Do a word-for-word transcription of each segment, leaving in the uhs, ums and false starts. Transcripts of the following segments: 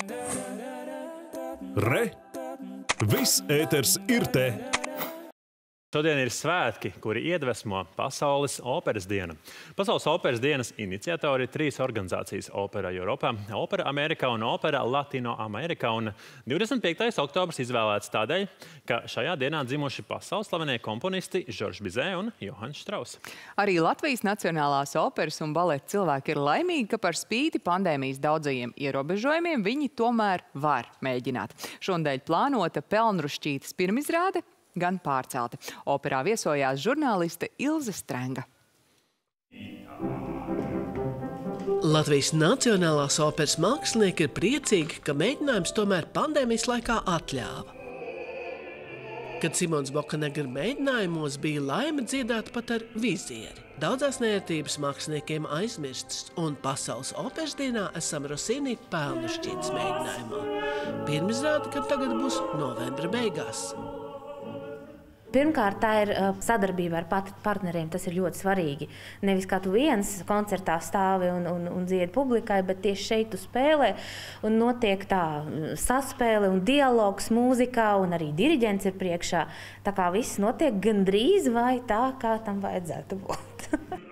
Re! Viss ēters ir te! Šodien ir svētki, kuri iedvesmo Pasaules operas dienu. Pasaules operas dienas iniciatori ir trīs organizācijas – Opera Eiropā, Opera Amerikā un Opera Latinoamerikā. Un divdesmit piektais oktobrs izvēlēts tādēļ, ka šajā dienā dzimuši pasaules slavenie komponisti Žoržs Bizē un Johans Štrauss. Arī Latvijas Nacionālās operas un baleta cilvēki ir laimīgi, ka par spīti pandēmijas daudzajiem ierobežojumiem viņi tomēr var mēģināt. Šonadēļ plānota Pelnrušķītes pirmizrāde gan pārcelta. Operā viesojās žurnāliste Ilze Strenga. Latvijas Nacionālās operas mākslinieki ir priecīgi, ka mēģinājums tomēr pandēmijas laikā atļāva. Kad Simons Bokanegra mēģinājumos bija laime dziedāt pat ar vizieri. Daudzās nērtības māksliniekiem aizmirstas, un Pasaules operas dienā esam Rossini Pelnrušķītes mēģinājumā. Pirmizrāde, kad tagad būs novembra beigās. Pirmkārt, tā ir sadarbība ar partneriem, tas ir ļoti svarīgi. Nevis kā tu viens koncertā stāvi un, un, un dziedi publikai, bet tieši šeit tu spēlē un notiek tā saspēle un dialogs mūzikā un arī diriģents ir priekšā. Tā kā viss notiek gandrīz vai tā, kā tam vajadzētu būt.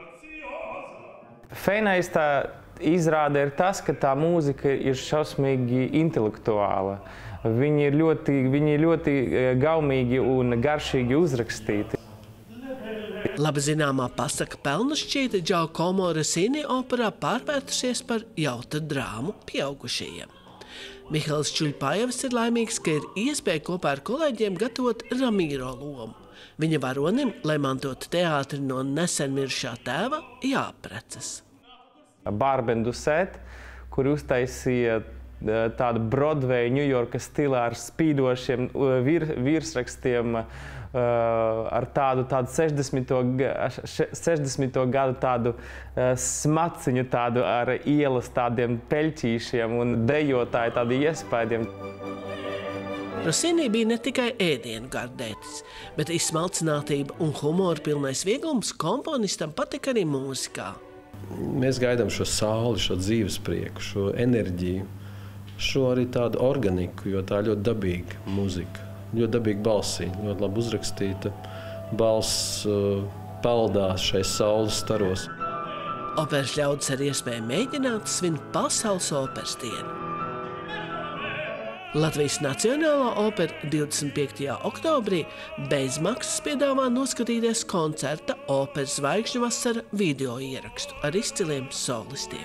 Feinais tā izrāde ir tas, ka tā mūzika ir šausmīgi intelektuāla. Viņi ir ļoti, viņi ir ļoti gaumīgi un garšīgi uzrakstīti. Labi zināmā pasaka Pelnrušķīte Giacomo Rossini operā pārvērtušies par jautra drāmu pieaugušajiem. Mihails Čuļpājevs ir laimīgs, ka ir iespēja kopā ar kolēģiem gatavot Ramīro lomu. Viņa varonim, lai mantotu teātri no nesen mirušā tēva, jāprecas. Bārbendu Sēt, kur uztaisīja tādu Broadway, Ņujorkas stilā ar spīdošiem vir, virsrakstiem, ar tādu, tādu sešdesmito gadu tādu smaciņu, tādu ar ielas tādiem peļķīšiem un dejotāju tādu iespējiem. Rossini bija ne tikai ēdienu gardētis, bet izsmalcinātība un humora pilnais vieglums komponistam patika arī mūzikā. Mēs gaidām šo sauli, šo dzīves prieku, šo enerģiju. Šo arī tādu organiku, jo tā ļoti dabīga mūzika, ļoti dabīga balsī, ļoti labi uzrakstīta. Balss uh, peldās šais saules staros. Operas ļaudis ar iespēju mēģināt svin Pasaules operas dienu. Latvijas Nacionālā opera divdesmit piektajā oktobrī bezmaksas piedāvā noskatīties koncerta Operas zvaigžņu vasara video ierakstu ar izciliem solistiem.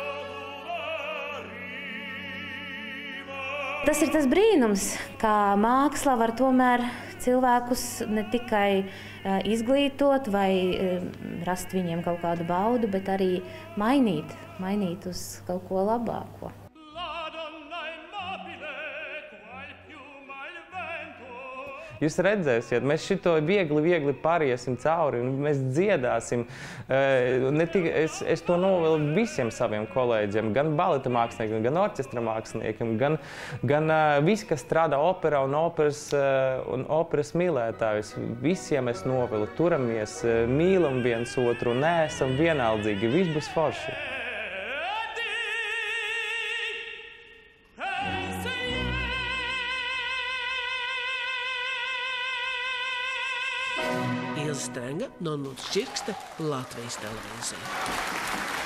Tas ir tas brīnums, kā māksla var tomēr cilvēkus ne tikai izglītot vai rast viņiem kaut kādu baudu, bet arī mainīt, mainīt uz kaut ko labāko. Jūs redzēsiet, mēs šito viegli, viegli pāriesim cauri un mēs dziedāsim. Ne tikai, es, es to novēlu visiem saviem kolēģiem, gan baleta māksliniekiem, gan orķestra māksliniekiem, gan, gan visi, kas strādā operā un operas, un operas mīlētājus. Visiem es novēlu, turamies, mīlam viens otru, neesam vienaldzīgi, viss būs forši. Ilze Strenga, Nonūts Čirkste, Latvijas televīzija.